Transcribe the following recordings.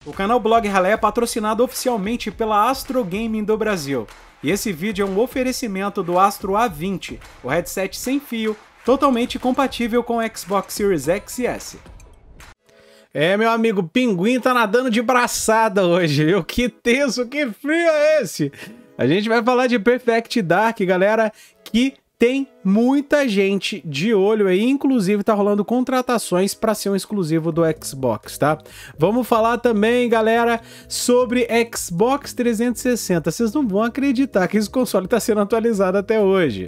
O canal Blog Ralé é patrocinado oficialmente pela Astro Gaming do Brasil. E esse vídeo é um oferecimento do Astro A20, o headset sem fio, totalmente compatível com o Xbox Series X e S. É, meu amigo, o pinguim tá nadando de braçada hoje, viu? Que tenso, que frio é esse? A gente vai falar de Perfect Dark, galera, que tem muita gente de olho aí, inclusive tá rolando contratações para ser um exclusivo do Xbox, tá? Vamos falar também, galera, sobre Xbox 360. Vocês não vão acreditar que esse console tá sendo atualizado até hoje.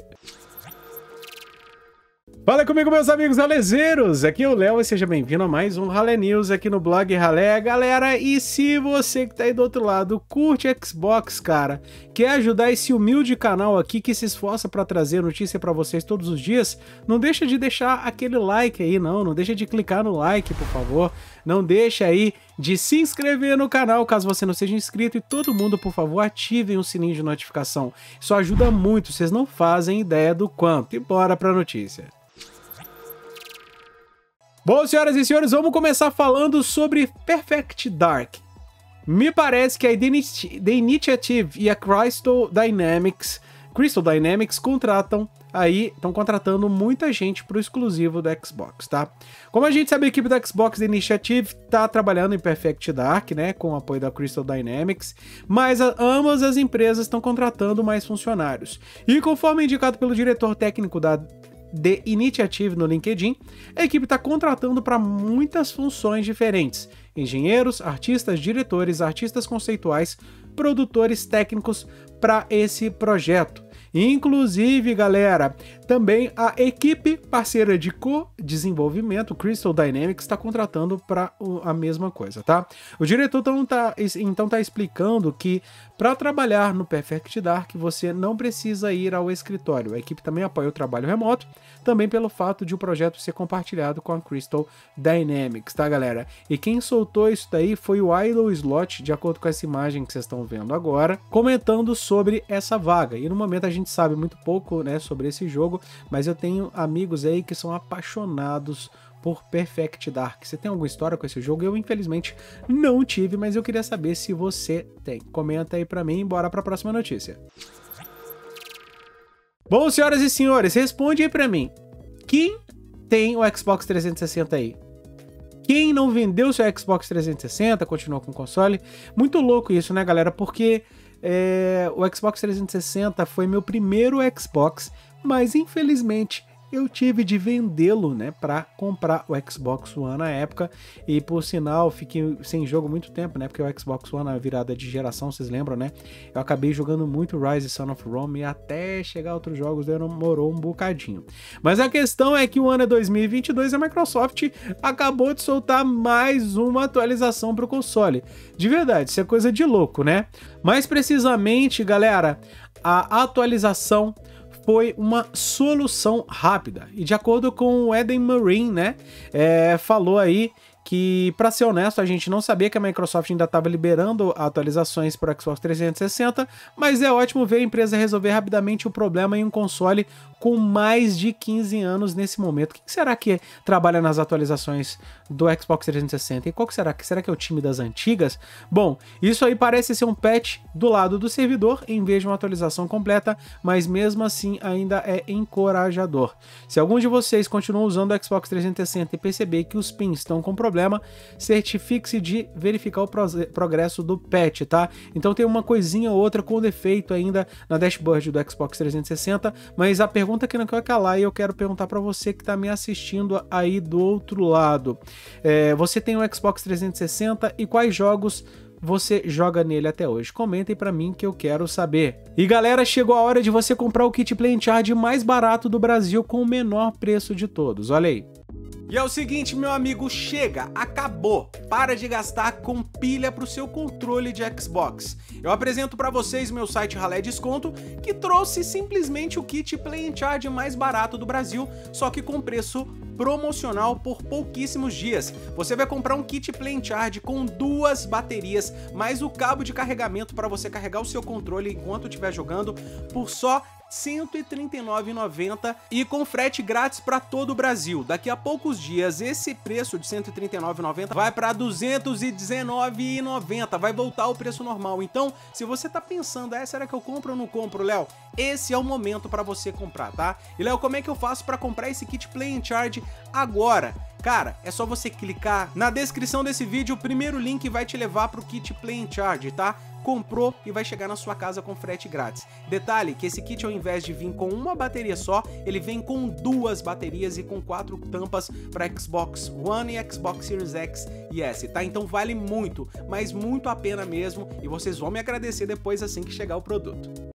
Fala comigo, meus amigos ralezeiros, aqui é o Léo e seja bem-vindo a mais um Ralé News aqui no Blog Ralé. Galera, e se você que tá aí do outro lado curte Xbox, cara, quer ajudar esse humilde canal aqui que se esforça pra trazer notícia pra vocês todos os dias, não deixa de deixar aquele like aí, não deixa de clicar no like, por favor, não deixa aí de se inscrever no canal caso você não seja inscrito e todo mundo, por favor, ativem o sininho de notificação. Isso ajuda muito, vocês não fazem ideia do quanto. E bora pra notícia. Bom, senhoras e senhores, vamos começar falando sobre Perfect Dark. Me parece que a The Initiative e a Crystal Dynamics estão contratando muita gente para o exclusivo do Xbox, tá? Como a gente sabe, a equipe da Xbox The Initiative tá trabalhando em Perfect Dark, né, com o apoio da Crystal Dynamics, mas ambas as empresas estão contratando mais funcionários. E conforme indicado pelo diretor técnico da The Initiative no LinkedIn, a equipe está contratando para muitas funções diferentes: engenheiros, artistas, diretores, artistas conceituais, produtores técnicos para esse projeto. Inclusive, galera, também a equipe parceira de co-desenvolvimento, Crystal Dynamics, está contratando para a mesma coisa, tá? O diretor então tá explicando que para trabalhar no Perfect Dark você não precisa ir ao escritório. A equipe também apoia o trabalho remoto, também pelo fato de o projeto ser compartilhado com a Crystal Dynamics, tá, galera? E quem soltou isso daí foi o Idle Slot, de acordo com essa imagem que vocês estão vendo agora, comentando sobre essa vaga. E no momento a gente sabe muito pouco, né, sobre esse jogo, mas eu tenho amigos aí que são apaixonados por Perfect Dark. Você tem alguma história com esse jogo? Eu, infelizmente, não tive, mas eu queria saber se você tem. Comenta aí pra mim e bora pra próxima notícia. Bom, senhoras e senhores, responde aí pra mim. Quem tem o Xbox 360 aí? Quem não vendeu seu Xbox 360, continuou com o console? Muito louco isso, né, galera? Porque o Xbox 360 foi meu primeiro Xbox, mas infelizmente eu tive de vendê-lo, né, para comprar o Xbox One na época, e por sinal fiquei sem jogo muito tempo, né, porque o Xbox One na virada de geração, vocês lembram, né, eu acabei jogando muito Rise Son of Rome e até chegar a outros jogos demorou um bocadinho. Mas a questão é que o ano é 2022 e a Microsoft acabou de soltar mais uma atualização para o console. De verdade, isso é coisa de louco, né? Mais precisamente, galera, a atualização foi uma solução rápida. E de acordo com o Eden Marine, né, falou aí que, para ser honesto, a gente não sabia que a Microsoft ainda estava liberando atualizações para o Xbox 360, mas é ótimo ver a empresa resolver rapidamente o problema em um console com mais de 15 anos nesse momento. Quem será que trabalha nas atualizações do Xbox 360? E qual que será? Será que é o time das antigas? Bom, isso aí parece ser um patch do lado do servidor em vez de uma atualização completa, mas mesmo assim ainda é encorajador. Se algum de vocês continua usando o Xbox 360 e perceber que os pins estão com problema, certifique-se de verificar o progresso do patch, tá? Então tem uma coisinha ou outra com defeito ainda na dashboard do Xbox 360, mas a pergunta que não quer calar e eu quero perguntar para você que tá me assistindo aí do outro lado. Você tem o Xbox 360 e quais jogos você joga nele até hoje? Comentem pra mim que eu quero saber. E galera, chegou a hora de você comprar o kit Play and Charge mais barato do Brasil com o menor preço de todos, olha aí. E é o seguinte, meu amigo, chega, acabou. Para de gastar com pilha pro seu controle de Xbox. Eu apresento para vocês meu site Ralé Desconto, que trouxe simplesmente o kit Play and Charge mais barato do Brasil, só que com preço promocional por pouquíssimos dias. Você vai comprar um kit Play and Charge com 2 baterias, mais o cabo de carregamento para você carregar o seu controle enquanto estiver jogando, por só R$ 139,90 e com frete grátis para todo o Brasil. Daqui a poucos dias esse preço de R$ 139,90 vai para R$ 219,90, vai voltar ao preço normal. Então, se você tá pensando, será que eu compro ou não compro, Léo? Esse é o momento para você comprar, tá? E Léo, como é que eu faço para comprar esse kit Play and Charge agora? Cara, é só você clicar na descrição desse vídeo, o primeiro link vai te levar pro kit Play and Charge, tá? Comprou e vai chegar na sua casa com frete grátis. Detalhe que esse kit, ao invés de vir com uma bateria só, ele vem com 2 baterias e com 4 tampas para Xbox One e Xbox Series X e S, tá? Então vale muito, mas muito a pena mesmo, e vocês vão me agradecer depois assim que chegar o produto.